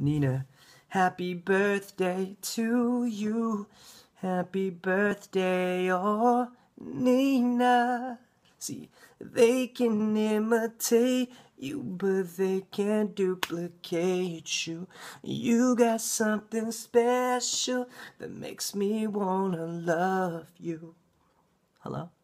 Nina. Happy birthday to you. Happy birthday, oh Nina. See, they can imitate you, but they can't duplicate you. You got something special that makes me wanna love you. Hello?